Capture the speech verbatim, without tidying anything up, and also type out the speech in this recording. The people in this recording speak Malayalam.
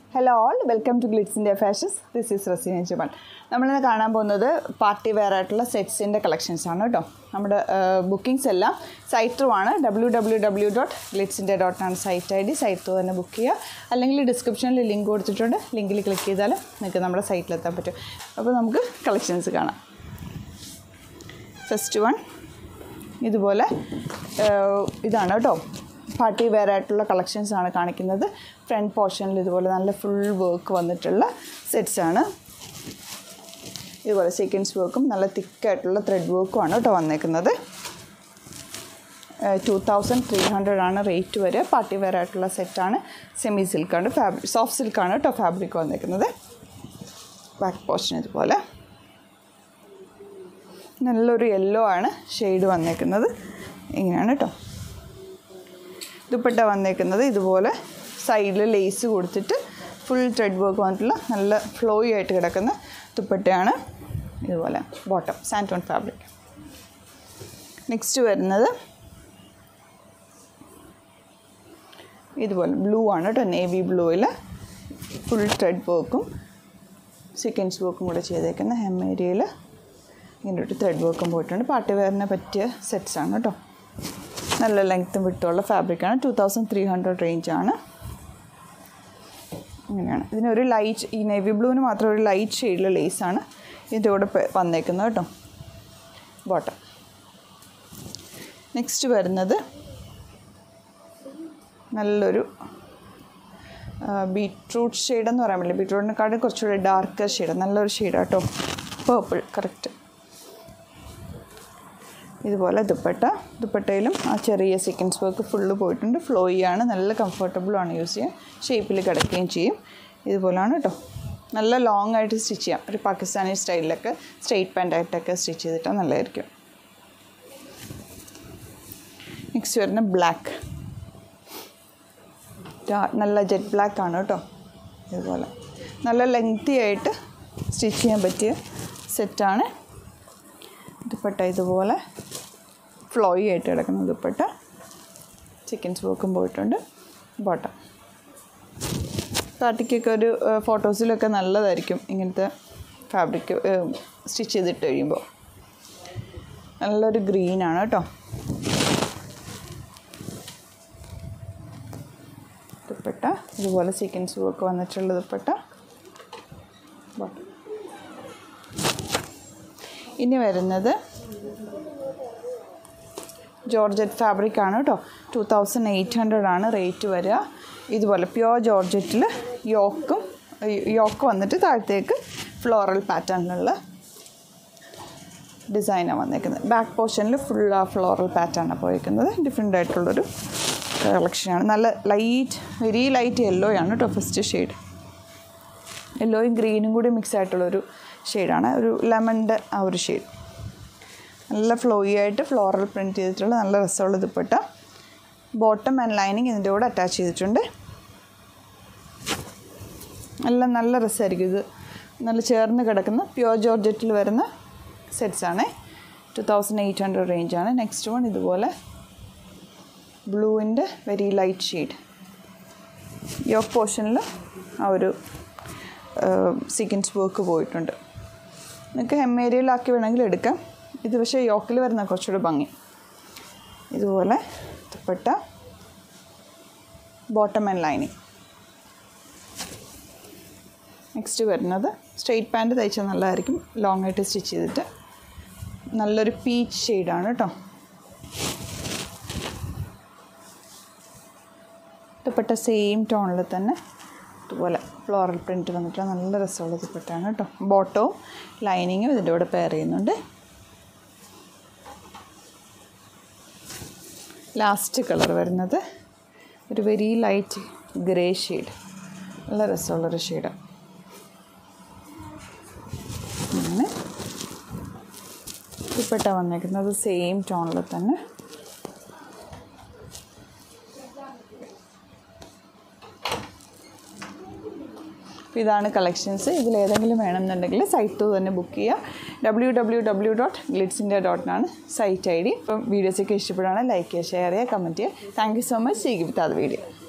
Hello all, welcome to Glitzindia Fashions. This is Rasina Jamal. We will see party wear sets in the collections. We will bookings all site through w w w dot glitzindia dot com site id site through book here. Along description link go to link click ചെയ്താൽ നിങ്ങൾക്ക് നമ്മുടെ സൈറ്റിൽ എത്താൻ പറ്റും. അപ്പോൾ നമുക്ക് കളക്ഷൻസ് കാണാം. ഫസ്റ്റ് വൺ ഇതുപോലെ ഇതാണ് ട്ടോ. Party wear ആയിട്ടുള്ള കളക്ഷൻസ് ആണ് കാണിക്കുന്നത്. ഫ്രണ്ട് പോർഷനിൽ ഇതുപോലെ നല്ല ഫുൾ വർക്ക് വന്നിട്ടുള്ള സെറ്റ്സ് ആണ്. ഇതുപോലെ സീക്വൻസ് വർക്കും നല്ല തിക്ക് ആയിട്ടുള്ള ത്രെഡ് വർക്കും ആണ് ട്ടോ വന്നിരിക്കുന്നത്. two thousand three hundred ആണ് റേറ്റ് വരെ. പാർട്ടി വെയർ ആയിട്ടുള്ള സെറ്റ് ആണ്. സെമി സിൽക്ക് ആണ്, ഫാബ്രിക് സോഫ്റ്റ് സിൽക്ക് ആണ് ട്ടോ ഫാബ്രിക് വന്നിരിക്കുന്നത്. ബാക്ക് പോർഷൻ ഇതുപോലെ നല്ലൊരു യെല്ലോ ആണ് ഷെയ്ഡ് വന്നിരിക്കുന്നത്. ഇങ്ങനെയാണ് ട്ടോ. ദുപ്പട്ട വന്നിരിക്കുന്നത് ഇതുപോലെ സൈഡിൽ ലേസ് കൊടുത്തിട്ട് ഫുൾ ത്രെഡ് വർക്ക് വന്നിട്ടുള്ള നല്ല ഫ്ലോയി ആയിട്ട് കിടക്കുന്ന ദുപ്പട്ടയാണ്. ഇതുപോലെ ബോട്ടം സാൻറ്റോൺ ഫാബ്രിക്. നെക്സ്റ്റ് വരുന്നത് ഇതുപോലെ ബ്ലൂ ആണ് കേട്ടോ. നേവി ബ്ലൂവിൽ ഫുൾ ത്രെഡ് വർക്കും സീക്വൻസ് വർക്കും കൂടെ ചെയ്തേക്കുന്ന ഹെം ഏരിയയിൽ ഇങ്ങനെ ഒരു ത്രെഡ് വർക്കും പോയിട്ടുണ്ട്. പാർട്ടി വെയറിനെ പറ്റിയ സെറ്റ്സ് ആണ് കേട്ടോ. നല്ല ലെങ്ത്തും വിട്ടുള്ള ഫാബ്രിക്കാണ്. ടു തൗസൻഡ് ത്രീ ഹൺഡ്രഡ് റേഞ്ചാണ്. ഇങ്ങനെയാണ്. ഇതിനൊരു ലൈറ്റ് ഈ നേവി ബ്ലൂവിന് മാത്രം ഒരു ലൈറ്റ് ഷെയ്ഡിലെ ലേസാണ് ഇതിൻ്റെ കൂടെ വന്നേക്കുന്നത് കേട്ടോ. ബോട്ടം. നെക്സ്റ്റ് വരുന്നത് നല്ലൊരു ബീട്രൂട്ട് ഷെയ്ഡെന്ന് പറയാൻ പറ്റില്ല. ബീട്രൂട്ടിനെക്കാട്ടും കുറച്ചുകൂടി ഡാർക്കർ ഷെയ്ഡ്, നല്ലൊരു ഷെയ്ഡാണ് കേട്ടോ. Purple correct. ഇതുപോലെ ദുപ്പട്ട. ദുപ്പട്ടയിലും ആ ചെറിയ സീക്വൻസ് വർക്ക് ഫുള്ള് പോയിട്ടുണ്ട്. ഫ്ലോയി ആണ്, നല്ല കംഫർട്ടബിളാണ് യൂസ് ചെയ്യാൻ. ഷേപ്പിൽ കിടക്കുകയും ചെയ്യും. ഇതുപോലെയാണ് കേട്ടോ. നല്ല ലോങ് ആയിട്ട് സ്റ്റിച്ച് ചെയ്യാം. ഒരു പാകിസ്ഥാനി സ്റ്റൈലിലൊക്കെ സ്ട്രെയിറ്റ് പാൻറ്റായിട്ടൊക്കെ സ്റ്റിച്ച് ചെയ്തിട്ടാൽ നല്ലതായിരിക്കും. നെക്സ്റ്റ് വരുന്ന ബ്ലാക്ക്. നല്ല ജെറ്റ് ബ്ലാക്ക് ആണ് കേട്ടോ. ഇതുപോലെ നല്ല ലെങ്തി ആയിട്ട് സ്റ്റിച്ച് ചെയ്യാൻ പറ്റിയ സെറ്റാണ്. ദുപ്പട്ട ഇതുപോലെ ഫ്ലോയി ആയിട്ട് കിടക്കുന്ന ദുപ്പട്ട. ചിക്കൻസ് വർക്കും പോയിട്ടുണ്ട്. ബോട്ടം. പാർട്ടിക്കൊക്കെ ഒരു ഫോട്ടോസിലൊക്കെ നല്ലതായിരിക്കും ഇങ്ങനത്തെ ഫാബ്രിക് സ്റ്റിച്ച് ചെയ്തിട്ട് കഴിയുമ്പോൾ. നല്ലൊരു ഗ്രീനാണ് കേട്ടോ. ദുപ്പട്ട ഇതുപോലെ സീക്വൻസ് വർക്ക് വന്നിട്ടുള്ള ദുപ്പട്ട. ബോട്ടം. ഇനി വരുന്നത് ജോർജറ്റ് ഫാബ്രിക് ആണ് കേട്ടോ. ടു തൗസൻഡ് എയ്റ്റ് ഹൺഡ്രഡ് ആണ് റേറ്റ് വരിക. ഇതുപോലെ പ്യുവർ ജോർജറ്റിൽ യോക്കും യോക്ക് വന്നിട്ട് താഴത്തേക്ക് ഫ്ലോറൽ പാറ്റേണിലുള്ള ഡിസൈനാണ് വന്നേക്കുന്നത്. ബാക്ക് പോർഷനിൽ ഫുൾ ആ ഫ്ലോറൽ പാറ്റേണാണ് പോയിരിക്കുന്നത്. ഡിഫറെൻ്റ് ആയിട്ടുള്ളൊരു കളക്ഷനാണ്. നല്ല ലൈറ്റ് വെരി ലൈറ്റ് യെല്ലോ ആണ് കേട്ടോ ഫസ്റ്റ് ഷെയ്ഡ്. യെല്ലോയും ഗ്രീനും കൂടി മിക്സ് ആയിട്ടുള്ളൊരു ഷെയ്ഡാണ്. ഒരു ലെമണിൻ്റെ ആ ഒരു ഷെയ്ഡ്. നല്ല ഫ്ലോയി ആയിട്ട് ഫ്ലോറൽ പ്രിൻറ്റ് ചെയ്തിട്ടുള്ള നല്ല രസമുള്ള ദുപ്പട്ട. ബോട്ടം ആൻഡ് ലൈനിങ് ഇതിൻ്റെ കൂടെ അറ്റാച്ച് ചെയ്തിട്ടുണ്ട്. എല്ലാം നല്ല രസമായിരിക്കും. ഇത് നല്ല ചേർന്ന് കിടക്കുന്ന പ്യുവർ ജോർജറ്റിൽ വരുന്ന സെറ്റ്സാണ്. ടു തൗസൻഡ് എയ്റ്റ് ഹൺഡ്രഡ് റേഞ്ചാണ്. നെക്സ്റ്റ് വൺ ഇതുപോലെ ബ്ലൂവിൻ്റെ വെരി ലൈറ്റ് ഷെയ്ഡ്. യോക്ക് പോർഷനിൽ ആ ഒരു സീക്വൻസ് വർക്ക് പോയിട്ടുണ്ട്. നിങ്ങൾക്ക് ഹെം ഏരിയയിലാക്കി വേണമെങ്കിൽ എടുക്കാം. ഇത് പക്ഷേ യോക്കിൽ വരുന്ന കുറച്ചുകൂടി ഭംഗി. ഇതുപോലെ dupatta, bottom and lining. Next വരുന്നത് സ്ട്രെയിറ്റ് പാൻറ്റ് തയ്ച്ചാൽ നല്ലതായിരിക്കും. ലോങ് ആയിട്ട് സ്റ്റിച്ച് ചെയ്തിട്ട് നല്ലൊരു പീച്ച് ഷെയ്ഡാണ് കേട്ടോ. ദുപ്പട്ട സെയിം ടോണിൽ തന്നെ ഇതുപോലെ ഫ്ലോറൽ പ്രിൻറ്റ് വന്നിട്ട് നല്ല രസമുള്ള ദുപ്പട്ടയാണ് കേട്ടോ. ബോട്ടവും ലൈനിങ്ങും ഇതിൻ്റെ കൂടെ പെയർ ചെയ്യുന്നുണ്ട്. ലാസ്റ്റ് കളർ വരുന്നത് ഒരു വെരി ലൈറ്റ് ഗ്രേ ഷെയ്ഡ്. നല്ല രസമുള്ളൊരു ഷെയ്ഡാണ്. അങ്ങനെ ദുപ്പട്ട വന്നിരിക്കുന്നത് സെയിം ടോണിൽ തന്നെ. അപ്പോൾ ഇതാണ് കളക്ഷൻസ്. ഇതിലേതെങ്കിലും വേണമെന്നുണ്ടെങ്കിൽ സൈറ്റ് തന്നെ ബുക്ക് ചെയ്യുക. W W W dot Glitz India dot ആണ് സൈറ്റ് ഐ ഡി. അപ്പം വീഡിയോസൊക്കെ ഇഷ്ടപ്പെടുകയാണെങ്കിൽ ലൈക്ക് ചെയ്യുക, ഷെയർ ചെയ്യുക, കമൻറ്റ് ചെയ്യുക. Thank you so much. See you with other video.